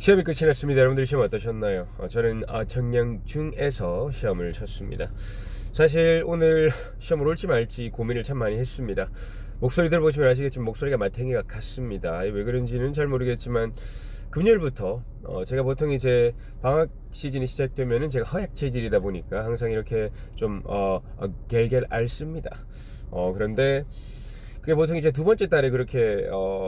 시험이 끝이 났습니다. 여러분들 시험 어떠셨나요? 저는 청량중에서 시험을 쳤습니다. 사실 오늘 시험을 올지 말지 고민을 참 많이 했습니다. 목소리 들어보시면 아시겠지만 목소리가 마탱이가 같습니다. 왜 그런지는 잘 모르겠지만 금요일부터 제가 보통 이제 방학 시즌이 시작되면은 제가 허약 체질이다 보니까 항상 이렇게 좀 갤갤 앓습니다. 그런데 그게 보통 이제 두 번째 달에 그렇게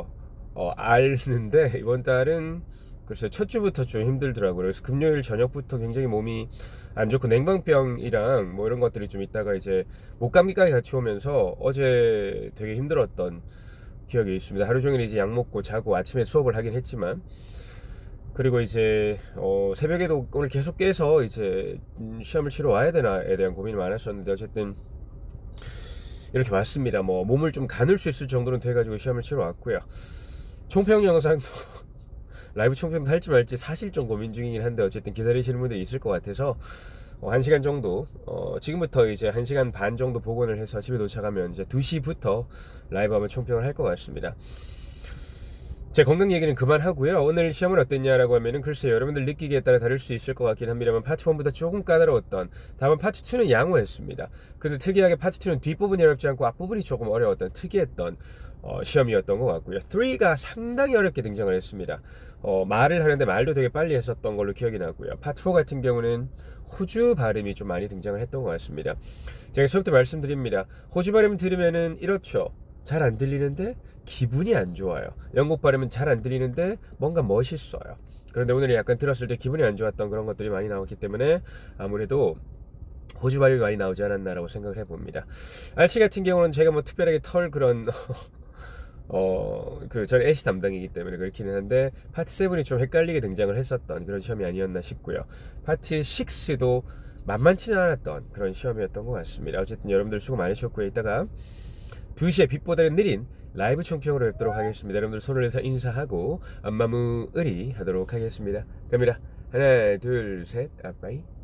앓는데 이번 달은 글쎄 첫 주부터 좀 힘들더라고요. 그래서 금요일 저녁부터 굉장히 몸이 안 좋고 냉방병이랑 뭐 이런 것들이 좀 있다가 이제 목감기까지 같이 오면서 어제 되게 힘들었던 기억이 있습니다. 하루 종일 이제 약 먹고 자고 아침에 수업을 하긴 했지만, 그리고 이제 새벽에도 오늘 계속 깨서 이제 시험을 치러 와야 되나에 대한 고민이 많았었는데 어쨌든 이렇게 왔습니다. 뭐 몸을 좀 가눌 수 있을 정도는 돼가지고 시험을 치러 왔고요. 총평 영상도 라이브 총평도 할지 말지 사실 좀 고민 중이긴 한데 어쨌든 기다리시는 분들이 있을 것 같아서 1시간 정도 지금부터 이제 1시간 반 정도 복원을 해서 집에 도착하면 이제 2시부터 라이브 한번 총평을 할 것 같습니다. 제 건강 얘기는 그만하고요. 오늘 시험은 어땠냐라고 하면은 글쎄요, 여러분들 느끼기에 따라 다를 수 있을 것 같긴 합니다만 파트 1보다 조금 까다로웠던, 다만 파트 2는 양호했습니다. 근데 특이하게 파트 2는 뒷부분이 어렵지 않고 앞부분이 조금 어려웠던 특이했던 시험이었던 것 같고요. 3가 상당히 어렵게 등장을 했습니다. 말을 하는데 말도 되게 빨리 했었던 걸로 기억이 나고요. 파트 4 같은 경우는 호주 발음이 좀 많이 등장을 했던 것 같습니다. 제가 처음부터 말씀드립니다. 호주 발음 들으면은 이렇죠. 잘 안 들리는데 기분이 안 좋아요. 영국 발음은 잘 안 들리는데 뭔가 멋있어요. 그런데 오늘 약간 들었을 때 기분이 안 좋았던 그런 것들이 많이 나왔기 때문에 아무래도 호주 발음이 많이 나오지 않았나라고 생각을 해봅니다. RC 같은 경우는 제가 뭐 특별하게 털 그런 저는 LC 담당이기 때문에 그렇기는 한데 파트 7이 좀 헷갈리게 등장을 했었던 그런 시험이 아니었나 싶고요. 파트 6도 만만치는 않았던 그런 시험이었던 것 같습니다. 어쨌든 여러분들 수고 많으셨고요. 이따가 2시에 빛보다는 느린 라이브 총평으로 뵙도록 하겠습니다. 여러분들 손을 내서 인사하고 마무리 하도록 하겠습니다. 갑니다. 하나 둘 셋 빠이.